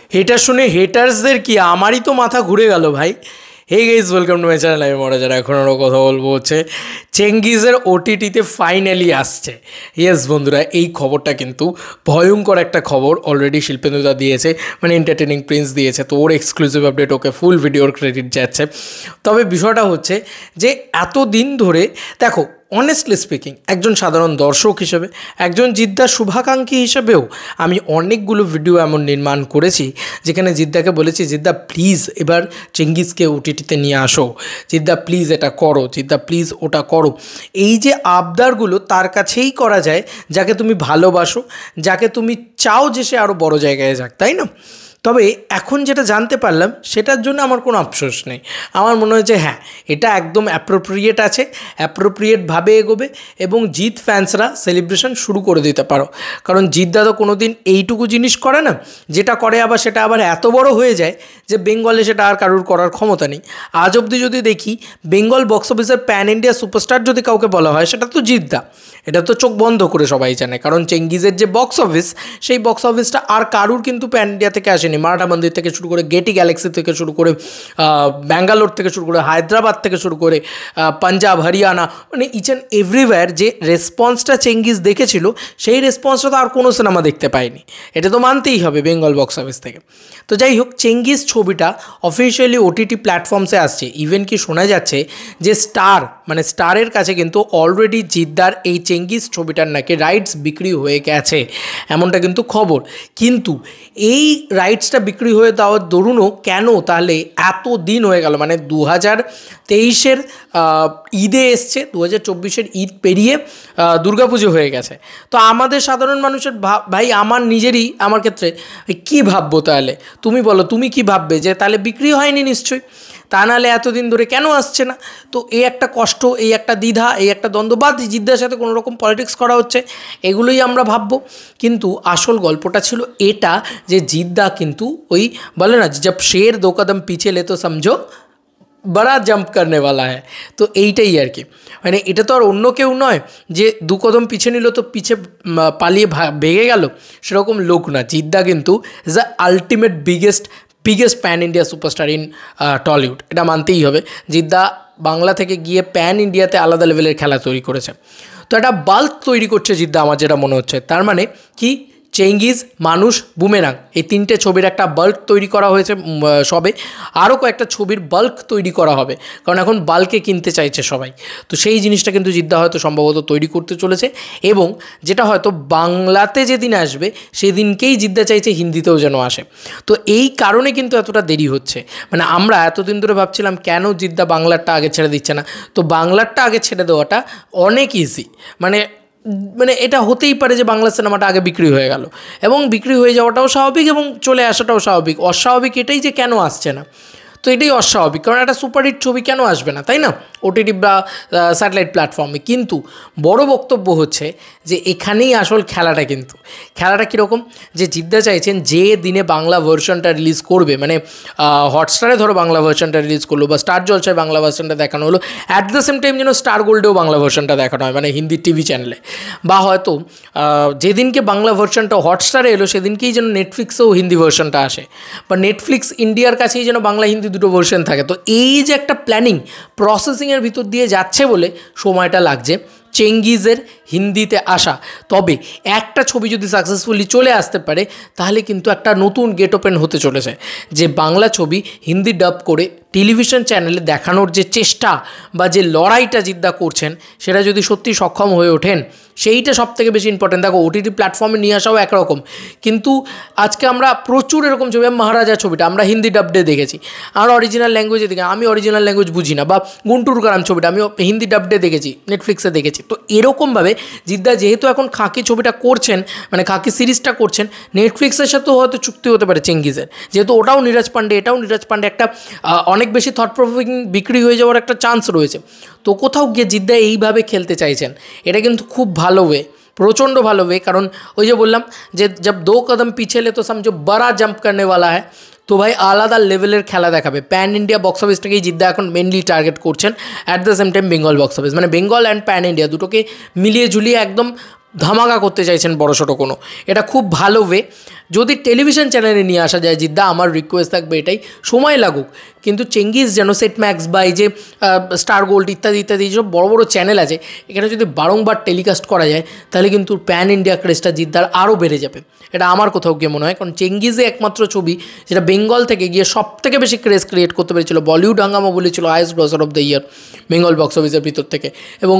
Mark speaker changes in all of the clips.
Speaker 1: এটা শুনে হেটার্সদের কি আমারই তো মাথা ঘুরে গেল ভাই। Hey guys, welcome to my channel. আমি মহারাজার। এখন আরও কথা বলবো হচ্ছে চেঙ্গিজের ওটিটিতে ফাইনালি আসছে। ইয়েস বন্ধুরা, এই খবরটা কিন্তু ভয়ঙ্কর একটা খবর। অলরেডি শিল্পেন্দুদা দিয়েছে, মানে এন্টারটেনিং প্রিন্স দিয়েছে, তো ওর এক্সক্লুসিভ আপডেট, ওকে ফুল ভিডিওর ক্রেডিট যাচ্ছে। তবে বিষয়টা হচ্ছে যে এত দিন ধরে দেখো, অনেস্টলি স্পিকিং, একজন সাধারণ দর্শক হিসেবে, একজন জিদ্দার শুভাকাঙ্ক্ষী হিসেবেও আমি অনেকগুলো ভিডিও এমন নির্মাণ করেছি যেখানে জিদ্দাকে বলেছি, জিদ্দা প্লিজ এবার চেঙ্গিজকে ওটিটিতে নিয়ে আসো, জিদ্দা প্লিজ এটা করো, জিদ্দা প্লিজ ওটা করো। এই যে আবদারগুলো তার কাছেই করা যায় যাকে তুমি ভালোবাসো, যাকে তুমি চাও যে সে আরও বড় জায়গায় যাক, তাই না? তবে এখন যেটা জানতে পারলাম সেটার জন্য আমার কোনো আফসোস নেই। আমার মনে হয় যে হ্যাঁ, এটা একদম অ্যাপ্রোপ্রিয়েট আছে, অ্যাপ্রোপ্রিয়েটভাবে এগোবে এবং জিৎ ফ্যান্সরা সেলিব্রেশন শুরু করে দিতে পারো। কারণ জিদ্দা তো কোনো দিন এইটুকু জিনিস করে না, যেটা করে আবার সেটা আবার এত বড় হয়ে যায় যে বেঙ্গলে সেটা আর কারোর করার ক্ষমতা নেই। আজ অবধি যদি দেখি, বেঙ্গল বক্স অফিসের প্যান ইন্ডিয়া সুপারস্টার যদি কাউকে বলা হয় সেটা তো জিদ্দা। এটা তো চোখ বন্ধ করে সবাই জানে, কারণ চেঙ্গিজের যে বক্স অফিস, সেই বক্স অফিসটা আর কারুর কিন্তু প্যান ইন্ডিয়া থেকে আসেনি। মারাঠা মন্দির থেকে শুরু করে, গেটি গ্যালাক্সি থেকে শুরু করে, ব্যাঙ্গালোর থেকে শুরু করে, হায়দ্রাবাদ থেকে শুরু করে, পাঞ্জাব, হরিয়ানা, মানে ইচ অ্যান্ড এভরিওয়্যার যে রেসপন্সটা চেঙ্গিজ দেখেছিল, সেই রেসপন্সটা তো আর কোনো সিনেমা দেখতে পায়নি। এটা তো মানতেই হবে বেঙ্গল বক্স অফিস থেকে। তো যাই হোক, চেঙ্গিজ ছবিটা অফিসিয়ালি ওটিটি প্ল্যাটফর্মসে আসছে। ইভেন কি শোনা যাচ্ছে যে স্টারের কাছে কিন্তু অলরেডি জিদ্দার এই চেঙ্গিজ ছবিটার নাকি রাইটস বিক্রি হয়ে গেছে, এমনটা কিন্তু খবর। কিন্তু এই রাইটসটা বিক্রি হয়ে দেওয়ার দরুনও কেন তাহলে এত দিন হয়ে গেল? মানে 2023-এর ঈদে এসছে, 2024-এর ঈদ পেরিয়ে দুর্গাপুজো হয়ে গেছে। তো আমাদের সাধারণ মানুষের ভাই, আমার নিজেরই, আমার ক্ষেত্রে কী ভাববো তাহলে? তুমি বলো, তুমি কি ভাববে যে তাহলে বিক্রি হয়নি নিশ্চয়ই, তা নাহলে এতদিন ধরে কেন আসছে না? তো এই একটা কষ্ট, এই একটা দ্বিধা, এই একটা দ্বন্দ্ব, বা জিদ্দার সাথে কোনো রকম পলিটিক্স করা হচ্ছে, এগুলোই আমরা ভাববো। কিন্তু আসল গল্পটা ছিল এটা, যে জিদ্দা কিন্তু ওই বলে না, জব শের দো কদম পিছে লে তো সমঝো বড়া জাম্প করনে ওয়ালা হ্যায়। তো এইটাই আর কি, মানে এটা তো আর অন্য কেউ নয় যে দু কদম পিছে নিল তো পিছে পালিয়ে ভেগে গেল, সেরকম লোক না। জিদ্দা কিন্তু is the ultimate biggest pan India superstar in Tollywood, এটা মানতেই হবে। জিদ্দা বাংলা থেকে গিয়ে প্যান ইন্ডিয়াতে আলাদা লেভেলের খেলা তৈরি করেছে। তো একটা বাল্ক তৈরি করছে জিদ্দা, আমার যেটা মনে হচ্ছে। তার মানে কি, চেঙ্গিজ, মানুষ, বুমেরাং, এই তিনটে ছবির একটা বাল্ক তৈরি করা হয়েছে সবে। আরও কয়েকটা ছবির বাল্ক তৈরি করা হবে, কারণ এখন বাল্কে কিনতে চাইছে সবাই। তো সেই জিনিসটা কিন্তু জিদ্দা হয়তো সম্ভবত তৈরি করতে চলেছে, এবং যেটা হয়তো বাংলাতে যেদিন আসবে সেদিনকেই জিদ্দা চাইছে হিন্দিতেও যেন আসে। তো এই কারণে কিন্তু এতটা দেরি হচ্ছে। মানে আমরা এতদিন ধরে ভাবছিলাম কেন জিদ্দা বাংলারটা আগে ছেড়ে দিচ্ছে না। তো বাংলারটা আগে ছেড়ে দেওয়াটা অনেক ইজি, মানে এটা হতেই পারে যে বাংলা সিনেমাটা আগে বিক্রি হয়ে গেল, এবং বিক্রি হয়ে যাওয়াটাও স্বাভাবিক এবং চলে আসাটাও স্বাভাবিক। অস্বাভাবিক এটাই যে কেন আসছে না। তো এটাই অস্বাভাবিক, কারণ একটা সুপারহিট ছবি কেন আসবে না, তাই না, ওটিটি বা স্যাটেলাইট প্ল্যাটফর্মে। কিন্তু বড় বক্তব্য হচ্ছে যে এখানেই আসল খেলাটা। কিন্তু খেলাটা কীরকম, যে জিদ্দা চাইছেন যে দিনে বাংলা ভার্সনটা রিলিজ করবে, মানে হটস্টারে ধরো বাংলা ভার্সনটা রিলিজ করলো, বা স্টার জলসায় বাংলা ভার্সনটা দেখানো হলো, অ্যাট দ্য সেম টাইম যেন স্টার গোল্ডেও বাংলা ভার্সনটা দেখানো হয়, মানে হিন্দি টিভি চ্যানেলে। বা হয়তো যেদিনকে বাংলা ভার্সনটা হটস্টারে এলো সেদিনকেই যেন নেটফ্লিক্সেও হিন্দি ভার্সনটা আসে, বা নেটফ্লিক্স ইন্ডিয়ার কাছেই যেন বাংলা হিন্দি দুটো ভার্সন থাকে। তো এই যে একটা প্ল্যানিং প্রসেসিংয়ের ভিতর দিয়ে যাচ্ছে বলে সময়টা লাগছে চেঙ্গিজের হিন্দিতে আসা। তবে একটা ছবি যদি সাকসেসফুলি চলে আসতে পারে, তাহলে কিন্তু একটা নতুন গেট ওপেন হতে চলেছে, যে বাংলা ছবি হিন্দি ডাব করে টেলিভিশন চ্যানেলে দেখানোর যে চেষ্টা বা যে লড়াইটা জিদ্দা করছেন, সেটা যদি সত্যি সক্ষম হয়ে ওঠেন, সেইটা সবথেকে বেশি ইম্পর্টেন্ট। দেখো, ওটিটি প্ল্যাটফর্মে নিয়ে আসাও একরকম, কিন্তু আজকে আমরা প্রচুর এরকম ছবি, মহারাজা ছবিটা আমরা হিন্দি ডাবডে দেখেছি, আর অরিজিনাল ল্যাঙ্গুয়েজে দেখি, আমি অরিজিনাল ল্যাঙ্গুয়েজ বুঝি না। বা গুন্টুর কারাম ছবিটা আমি হিন্দি ডাবডে দেখেছি, নেটফ্লিক্সে দেখেছি। তো এরকমভাবে জিদ্দা যেহেতু এখন খাকি ছবিটা করছেন, মানে খাকি সিরিজটা করছেন, নেটফ্লিক্সের সাথেও হয়তো চুক্তি হতে পারে চেঙ্গিজের, যেহেতু ওটাও নীরজ পান্ডে, এটাও নীরজ পান্ডে, একটা অনেক বেশি থট প্রভোকিং বিক্রি হয়ে যাওয়ার একটা চান্স রয়েছে। তো কোথাও গিয়ে জিদ্দা এইভাবে খেলতে চাইছেন, এটা কিন্তু খুব ভালো ওয়ে, প্রচণ্ড ভালো ওয়ে। কারণ ওই যে বললাম যে জব দো কদম পিছে লে তো সমঝো বড়া জাম্প করনে ওয়ালা হ্যায়। তো ভাই আলাদা লেভেলের খেলা দেখাবে। প্যান ইন্ডিয়া বক্স অফিসটাকেই জিদ্দা এখন মেনলি টার্গেট করছেন, at the same time Bengal box office, মানে বেঙ্গল অ্যান্ড প্যান ইন্ডিয়া দুটোকে মিলিয়ে ঝুলিয়ে একদম ধামাকা করতে চাইছেন বড়সড় কোনো, এটা খুব ভালো ওয়ে। যদি টেলিভিশন চ্যানেলে নিয়ে আসা যায় জিদ্দা, আমার রিকোয়েস্ট থাকবে এটাই, সময় লাগুক কিন্তু চেঙ্গিজ যেন সেট ম্যাক্স বা এই যে স্টার গোল্ড ইত্যাদি ইত্যাদি যেসব বড় বড় চ্যানেল আছে এখানে যদি বারংবার টেলিকাস্ট করা যায় তাহলে কিন্তু প্যান ইন্ডিয়া ক্রেজটা জিদ্দার আরও বেড়ে যাবে। এটা আমার কোথাও গিয়ে মনে হয়, কারণ চেঙ্গিজে একমাত্র ছবি যেটা বেঙ্গল থেকে গিয়ে সব থেকে বেশি ক্রেজ ক্রিয়েট করতে পেরেছিল, বলিউড হাঙ্গামা বলেছিল highest grosser of the year Bengal box অফিসের ভিতর থেকে, এবং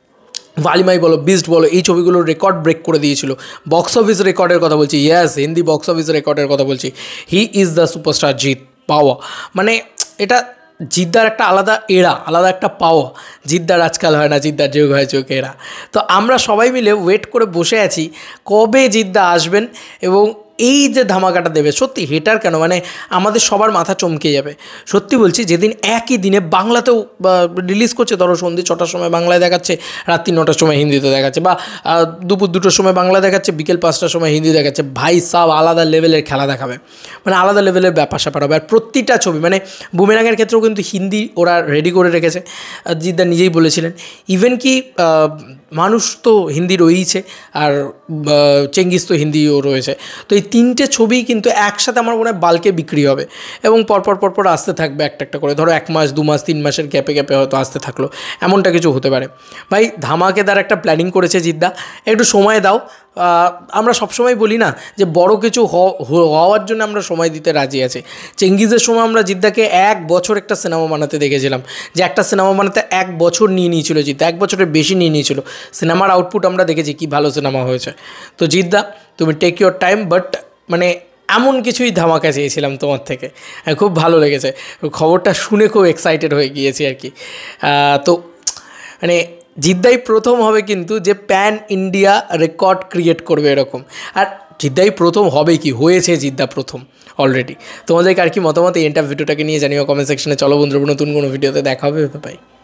Speaker 1: ভালিমাই বলো, বিস্ট বলো, এই ছবিগুলোর রেকর্ড ব্রেক করে দিয়েছিল। বক্স অফিস রেকর্ডের কথা বলছি, ইয়েস, হিন্দি বক্স অফিস রেকর্ডের কথা বলছি। He is the superstar Jeet পাওয়া, মানে এটা জিদ্দার একটা আলাদা এরা, আলাদা একটা পাওয়া। জিদ্দার আজকাল হয় না, জিদ্দার যোগ হয় যোগ এরা। তো আমরা সবাই মিলে ওয়েট করে বসে আছি কবে জিদ্দা আসবেন এবং এই যে ধামাকাটা দেবে। সত্যি হেটার কেন, মানে আমাদের সবার মাথা চমকে যাবে। সত্যি বলছি, যেদিন একই দিনে বাংলাতেও রিলিজ করছে, ধরো সন্ধ্যে 6টার সময় বাংলায় দেখাচ্ছে, রাত্রি 9টার সময় হিন্দিতে দেখাচ্ছে, বা দুপুর 2টোর সময় বাংলা দেখাচ্ছে, বিকেল 5টার সময় হিন্দি দেখাচ্ছে, ভাই সব আলাদা লেভেলের খেলা দেখাবে, মানে আলাদা লেভেলের ব্যাপার স্যাপার হবে। আর প্রতিটা ছবি, মানে বুমেরাঙের ক্ষেত্রেও কিন্তু হিন্দি ওরা রেডি করে রেখেছে, জিদ্দা নিজেই বলেছিলেন। ইভেন কি মানুষ তো হিন্দি রয়েইছে, আর চেঙ্গিজ তো হিন্দিও রয়েছে। তো এই 3টে ছবি কিন্তু একসাথে আমার মনে হয় বাল্কে বিক্রি হবে, এবং পরপর আসতে থাকবে একটা একটা করে, ধরো 1 মাস 2 মাস 3 মাসের গ্যাপে গ্যাপে হয়তো আসতে থাকলো, এমনটা কিছু হতে পারে। ভাই ধামাকেদার একটা প্ল্যানিং করেছে জিদ্দা, একটু সময় দাও। আমরা সবসময় বলি না যে বড় কিছু হওয়ার জন্য আমরা সময় দিতে রাজি আছি। চেঙ্গিজের সময় আমরা জিদ্দাকে 1 বছর একটা সিনেমা বানাতে দেখেছিলাম, যে একটা সিনেমা বানাতে 1 বছর নিয়ে নিয়েছিল জিদ্দা, 1 বছরের বেশি নিয়ে নিয়েছিল। সিনেমার আউটপুট আমরা দেখেছি, কি ভালো সিনেমা হয়েছে। তো জিদ্দা, তুমি টেক ইউর টাইম, বাট মানে এমন কিছুই ধামাকা চেয়েছিলাম তোমার থেকে, খুব ভালো লেগেছে। খবরটা শুনে খুব এক্সাইটেড হয়ে গিয়েছি আর কি। তো মানে জিদ্দাই প্রথম হবে কিন্তু যে প্যান ইন্ডিয়া রেকর্ড ক্রিয়েট করবে এরকম, আর জিদ্দাই প্রথম হবে কি, হয়েছে জিদ্দা প্রথম অলরেডি। তোমাদেরকে আর কি মতামত এই ভিডিওটাকে নিয়ে জানিও কমেন্ট সেকশনে। চলো বন্ধুরা, নতুন কোনো ভিডিওতে দেখা হবে, বাই।